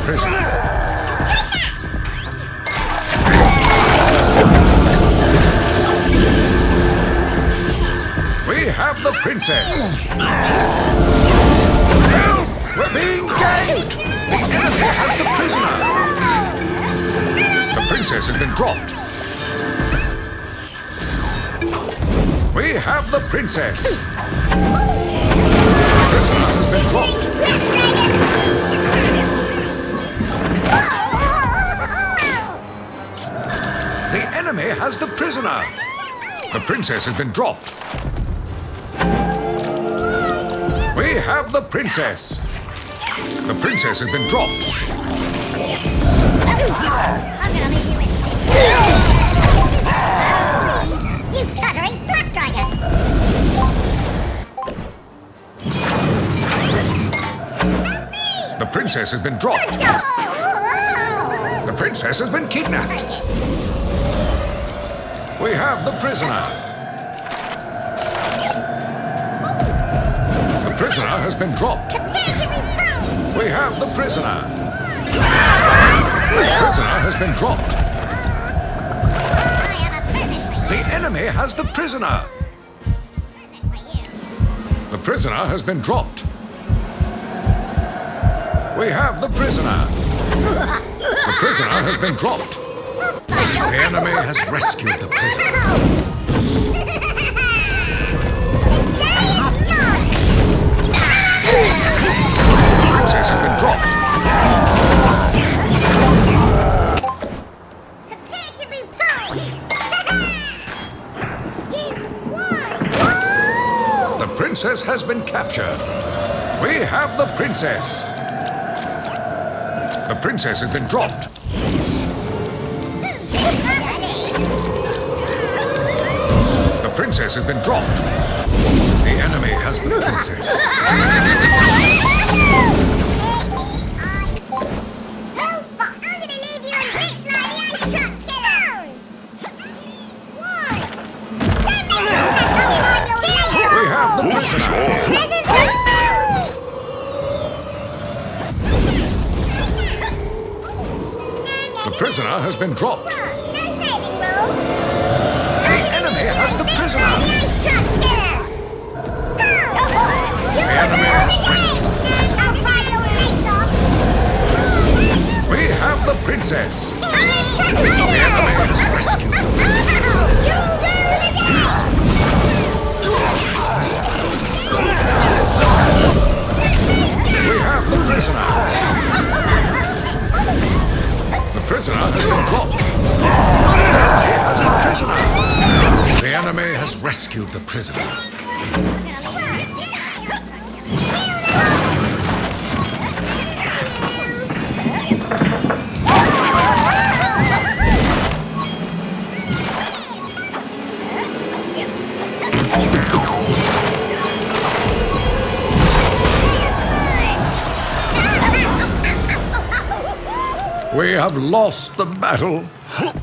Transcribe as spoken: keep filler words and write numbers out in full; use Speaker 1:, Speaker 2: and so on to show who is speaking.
Speaker 1: prisoner. We have the princess. Help! We're being ganked! The enemy has the prisoner. The princess has been dropped. We have the princess. The prisoner has been dropped. The enemy has the prisoner. The princess has been dropped. We have the princess. The princess has been dropped.
Speaker 2: I'm gonna leave you in. You tottering flapdragon!
Speaker 1: The princess has been dropped. The princess has been kidnapped. We have the prisoner. The prisoner has been dropped. We have the prisoner. The prisoner has been dropped. The enemy has the prisoner. The prisoner has been dropped. We have the prisoner. The prisoner has been dropped. The enemy has rescued the prisoner. The princess has been dropped.
Speaker 2: Prepare to be pulled! You swine!
Speaker 1: The princess has been captured. We have the princess. The princess has been dropped. The princess has been dropped. The enemy has the princess.
Speaker 2: I'm gonna leave you in bits like the ice truck killer! Why? Don't make me step on your
Speaker 1: We have the prisoner. The prisoner has been dropped.
Speaker 2: No saving roll!
Speaker 1: The enemy has the prisoner.
Speaker 2: The ice truck killer!
Speaker 1: The enemy has rescued the prisoner.
Speaker 2: I'll fire your legs off!
Speaker 1: We have the princess.
Speaker 2: I'm in truck
Speaker 1: The enemy has rescued the prisoner. We have the prisoner. The prisoner has been dropped. He has the prisoner. The enemy has rescued the prisoner. We have lost the battle.